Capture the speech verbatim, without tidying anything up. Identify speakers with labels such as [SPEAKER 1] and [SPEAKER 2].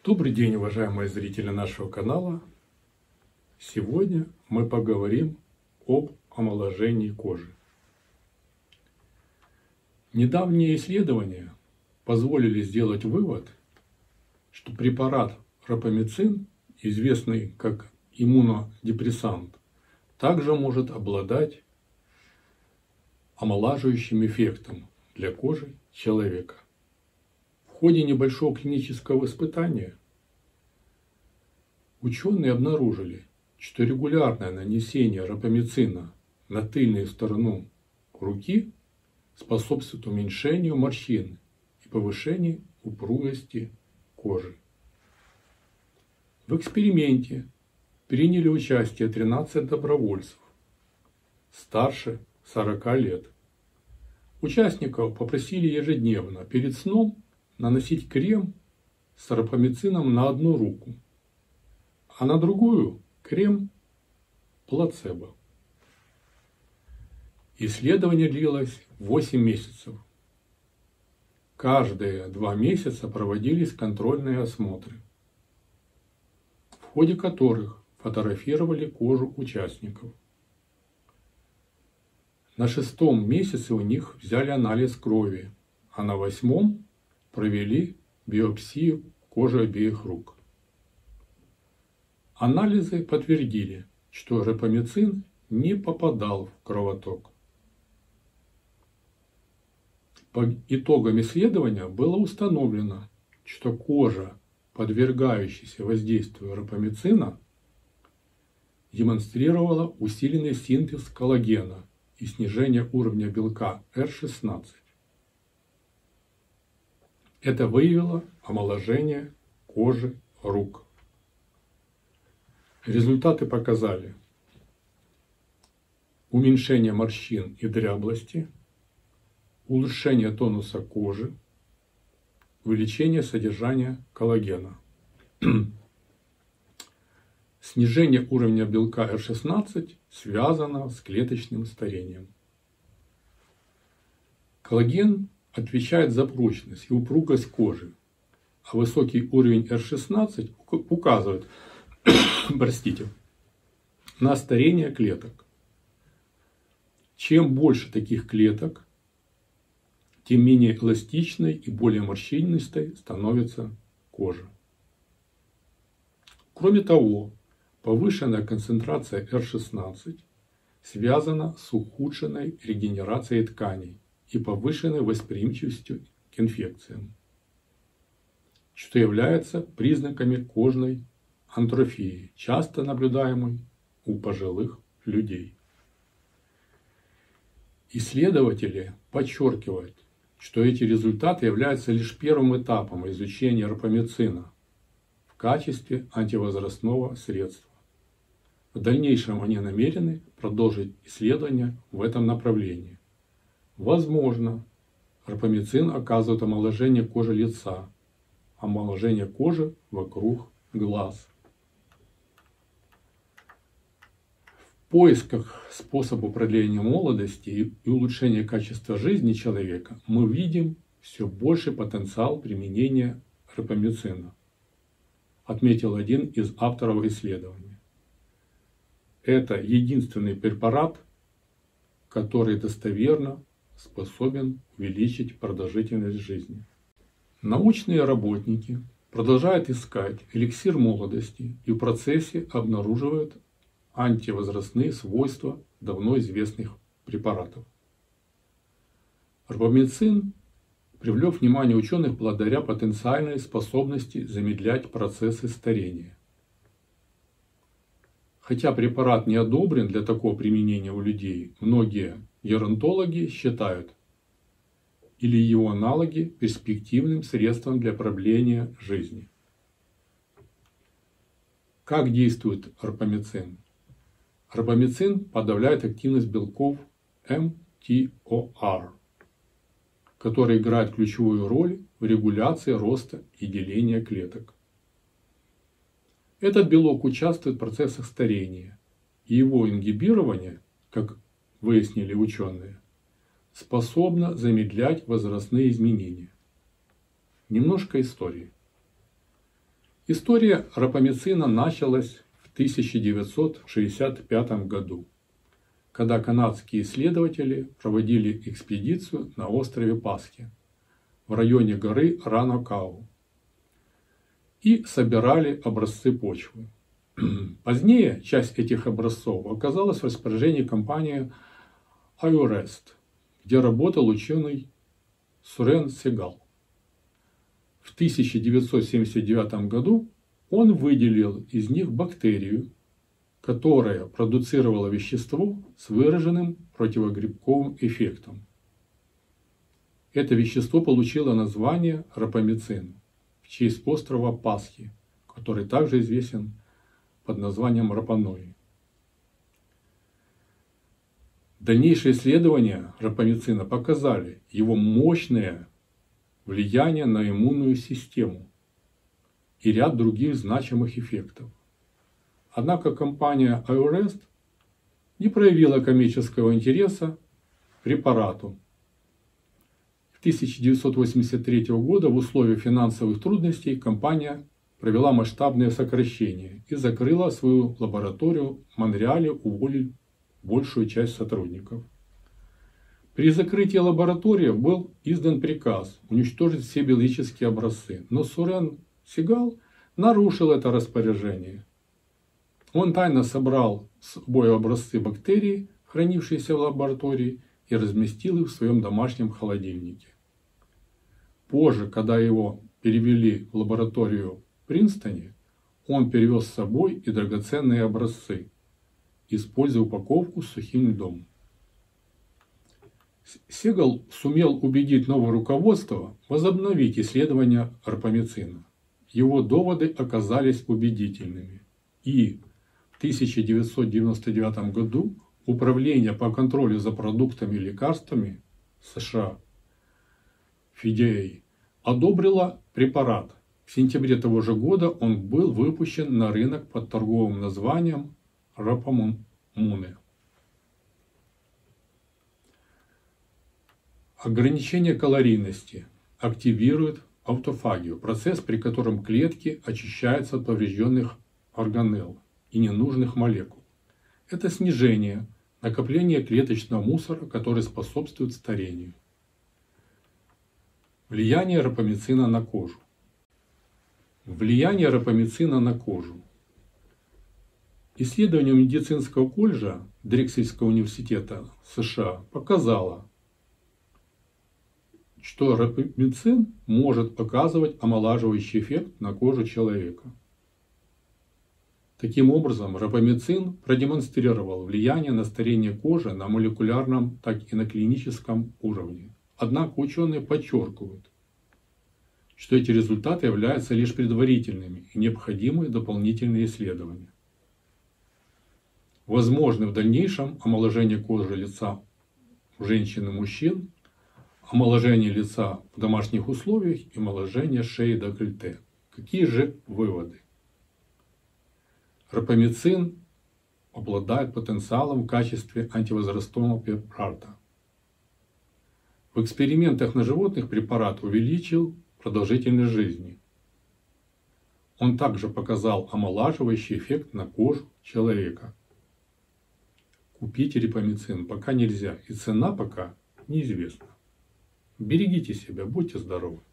[SPEAKER 1] Добрый день, уважаемые зрители нашего канала. Сегодня мы поговорим об омоложении кожи. Недавние исследования позволили сделать вывод, что препарат рапамицин, известный как иммунодепрессант, также может обладать омолаживающим эффектом для кожи человека. В ходе небольшого клинического испытания ученые обнаружили, что регулярное нанесение рапамицина на тыльную сторону руки способствует уменьшению морщин и повышению упругости кожи. В эксперименте приняли участие тринадцать добровольцев старше сорока лет. Участников попросили ежедневно перед сном наносить крем с рапамицином на одну руку, а на другую крем плацебо. Исследование длилось восемь месяцев. Каждые два месяца проводились контрольные осмотры, в ходе которых фотографировали кожу участников. На шестом месяце у них взяли анализ крови, а на восьмом провели биопсию кожи обеих рук. Анализы подтвердили, что рапамицин не попадал в кровоток. По итогам исследования было установлено, что кожа, подвергающаяся воздействию рапамицина, демонстрировала усиленный синтез коллагена и снижение уровня белка эр шестнадцать. Это выявило омоложение кожи рук. Результаты показали уменьшение морщин и дряблости, улучшение тонуса кожи, увеличение содержания коллагена, снижение уровня белка эр шестнадцать, связанного с клеточным старением. Коллаген отвечает за прочность и упругость кожи, а высокий уровень эр шестнадцать указывает простите, на старение клеток. Чем больше таких клеток, тем менее эластичной и более морщинистой становится кожа. Кроме того, повышенная концентрация эр шестнадцать связана с ухудшенной регенерацией тканей и повышенной восприимчивостью к инфекциям, что является признаками кожной атрофии, часто наблюдаемой у пожилых людей. Исследователи подчеркивают, что эти результаты являются лишь первым этапом изучения рапамицина в качестве антивозрастного средства. В дальнейшем они намерены продолжить исследования в этом направлении. Возможно, рапамицин оказывает омоложение кожи лица, омоложение кожи вокруг глаз. В поисках способа продления молодости и улучшения качества жизни человека мы видим все больший потенциал применения рапамицина, отметил один из авторов исследования. Это единственный препарат, который достоверно способен увеличить продолжительность жизни. Научные работники продолжают искать эликсир молодости и в процессе обнаруживают антивозрастные свойства давно известных препаратов. Рапамицин привлек внимание ученых благодаря потенциальной способности замедлять процессы старения. Хотя препарат не одобрен для такого применения у людей, многие геронтологи считают или его аналоги перспективным средством для продления жизни. Как действует рапамицин? Рапамицин подавляет активность белков эм ти о ар, которые играют ключевую роль в регуляции роста и деления клеток. Этот белок участвует в процессах старения, и его ингибирование, как выяснили ученые, способно замедлять возрастные изменения. Немножко истории. История рапамицина началась в тысяча девятьсот шестьдесят пятом году, когда канадские исследователи проводили экспедицию на острове Пасхи в районе горы Ранокау и собирали образцы почвы. Позднее часть этих образцов оказалась в распоряжении компании Iorest, где работал ученый Сурен Сигал. В тысяча девятьсот семьдесят девятом году он выделил из них бактерию, которая продуцировала вещество с выраженным противогрибковым эффектом. Это вещество получило название рапамицин в честь острова Пасхи, который также известен под названием Рапа-Нуи. Дальнейшие исследования рапамицина показали его мощное влияние на иммунную систему и ряд других значимых эффектов. Однако компания Iorest не проявила коммерческого интереса к препарату. С тысяча девятьсот восемьдесят третьего года в условиях финансовых трудностей компания провела масштабное сокращение и закрыла свою лабораторию в Монреале, уволив большую часть сотрудников. При закрытии лаборатории был издан приказ уничтожить все биологические образцы, но Сурен Сигал нарушил это распоряжение. Он тайно собрал с собой образцы бактерий, хранившиеся в лаборатории, и разместил их в своем домашнем холодильнике. Позже, когда его перевели в лабораторию в Принстоне, он перевез с собой и драгоценные образцы, используя упаковку с сухим льдом. Сигал сумел убедить новое руководство возобновить исследования рапамицина. Его доводы оказались убедительными, и в тысяча девятьсот девяносто девятом году Управление по контролю за продуктами и лекарствами США эф ди эй одобрило препарат. В сентябре того же года он был выпущен на рынок под торговым названием Рапамуне. Ограничение калорийности активирует аутофагию, процесс, при котором клетки очищаются от поврежденных органелл и ненужных молекул. Это снижение накопления клеточного мусора, который способствует старению. Влияние рапамицина на кожу. Влияние рапамицина на кожу. Исследование медицинского колледжа Дрексельского университета США показало, что рапамицин может оказывать омолаживающий эффект на кожу человека. Таким образом, рапамицин продемонстрировал влияние на старение кожи на молекулярном, так и на клиническом уровне. Однако ученые подчеркивают, что эти результаты являются лишь предварительными и необходимы дополнительные исследования. Возможны в дальнейшем омоложение кожи лица у женщин и мужчин, омоложение лица в домашних условиях и омоложение шеи и декольте. Какие же выводы? Рапамицин обладает потенциалом в качестве антивозрастного препарата. В экспериментах на животных препарат увеличил продолжительность жизни. Он также показал омолаживающий эффект на кожу человека. Купить рапамицин пока нельзя, и цена пока неизвестна. Берегите себя, будьте здоровы.